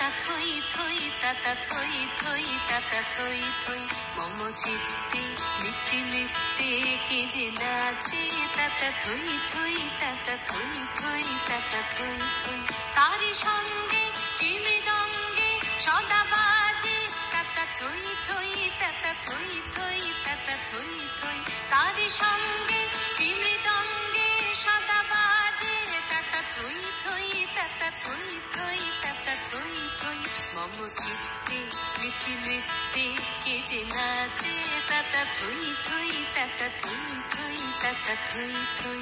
থই থই তাতা থই থই তাতা থই থই মম চিত্তে নিত্যে নিত্যে কে যে নাচে তাতা থই থই তাতা থই থই তাতা থই থই তারি সঙ্গে কি মৃদঙ্গে সদা বাজে তাতা থই থই তাতা থই থই তাতা থই থই তারি সঙ্গে কি মৃদঙ্গে সদা বাজে তাতা থই থই তাতা থই থই তাতা থই থই মম চিত্তে নিত্যে নিত্যে কে যে নাচে তাতা থই থই তাতা থই থই তাতা থই থই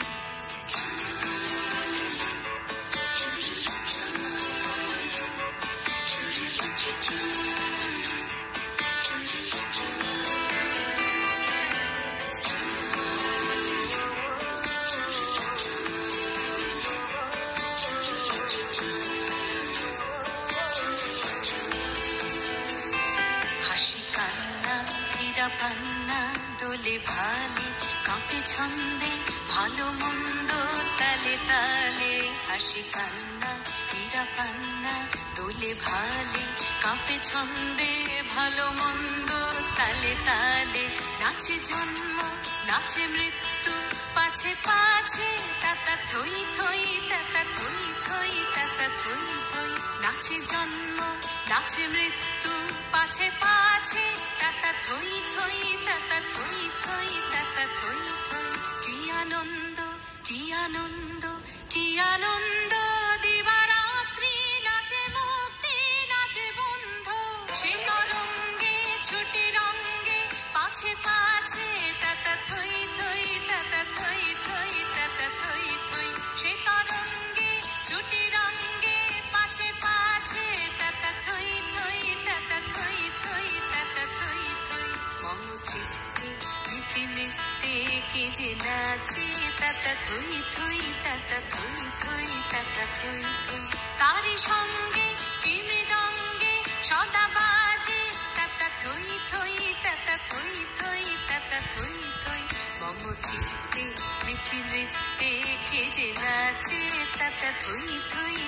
পান্না দোলে ভালে কাঁপে ছন্দে ভালো মন্দ তালে তালে হাসি কান্না হীরা পান্না দোলে ভালে কাঁপে ছন্দে ভালো মন্দ তালে তালে নাচে জন্ম নাচে মৃত্যু পাছে পাছে তাতা থই থই তাতা থই থই তাতা থই থই নাচে জন্ম নাচে মৃত্যু পাছে পাছে তাতা থই থই তাতা থই থই তাতা থই থই কি আনন্দ কি আনন্দ কি আনন্দ দিবারাত্রি নাচে মুক্তি নাচে বন্ধ সে তরঙ্গে ছুটি রঙ্গে পাছে পাছে তাতা থই থই তাতা থই থই তাতা থই থই সে তরঙ্গে ছুটি রঙ্গে পাছে পাছে তাতা থই থই তাতা থই থই তাতা থই থই মম চিত্তে নিত্যে নিত্যে কে যে নাচে তাতা থই থই তাতা থই থই তাতা থই থই তারি সঙ্গে কি মৃদঙ্গে সদা বাজে তাতা থই থই তাতা থই থই তাতা থই থই মম চিত্তে নিত্যে নিত্যে কে যে নাচে তাতা থই থই